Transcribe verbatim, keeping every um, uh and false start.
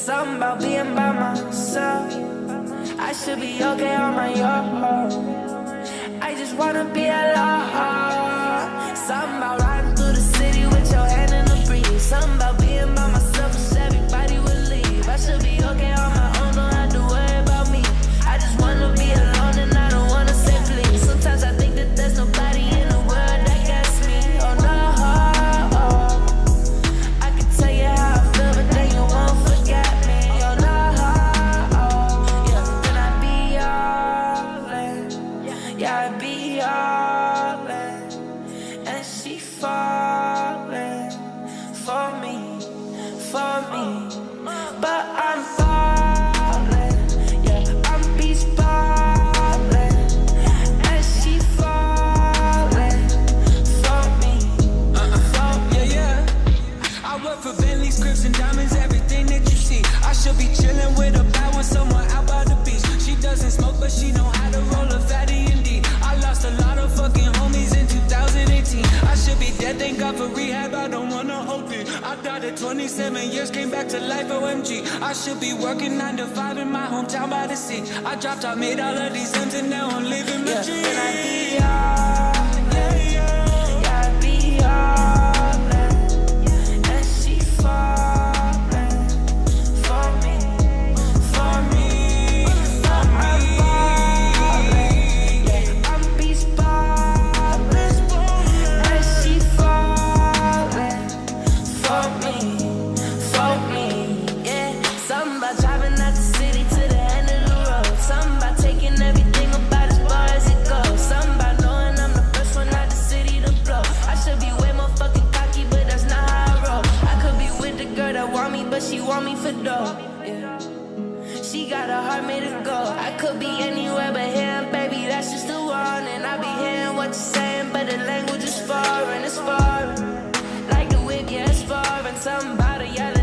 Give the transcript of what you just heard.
something about being by myself. I should be okay on my own. I just wanna be alone. Something about riding through the city with your hand in the breeze. Something about being by myself, wish everybody would leave. I should be okay on my own, don't have to worry about me. I just wanna be alone and I don't wanna say please. Sometimes I think that there's nobody in the world that gets me. Oh no, I can tell you how I feel, but then you won't forget me. Oh no, yeah, then I'd be all in. Yeah, I'd be all in. And she falling for me, for me. But I'm falling, yeah, I'm beast balling. And she falling for me, for me. Yeah, yeah. I work for Bentley's, Crips and diamonds, everything that you see. I should be chilling with a bad one somewhere out by the beach. She doesn't smoke, but she know how to roll a fatty indeed. I lost a lot of fucking homies in two thousand eighteen. I should be dead, thank God for rehab, I don't wanna hold it. I died at twenty-seven years, came back to life, O M G. I should be working nine to five in my hometown by the sea. I dropped out, made all of these M's, and now I'm living my Yeah, dream. then I'd be all in. Yeah, I'd be all in. And she falling for me, for me. But I'm falling, yeah, I'm beast balling. And she falling for me, for me. Yeah, something about driving out the city to the end of the road. Something about taking everything about as far as it goes. Something about knowing I'm the first one out the city to blow. I should be way more fucking cocky, but that's not how I roll. I could be with the girl that want me, but she want me for dough. Yeah. She got a heart made of gold. I could be anywhere but here, baby, that's just the one. And I be hearing what you're saying, but the language is foreign, it's foreign. Like the whip, yeah, it's foreign. Something about a yellow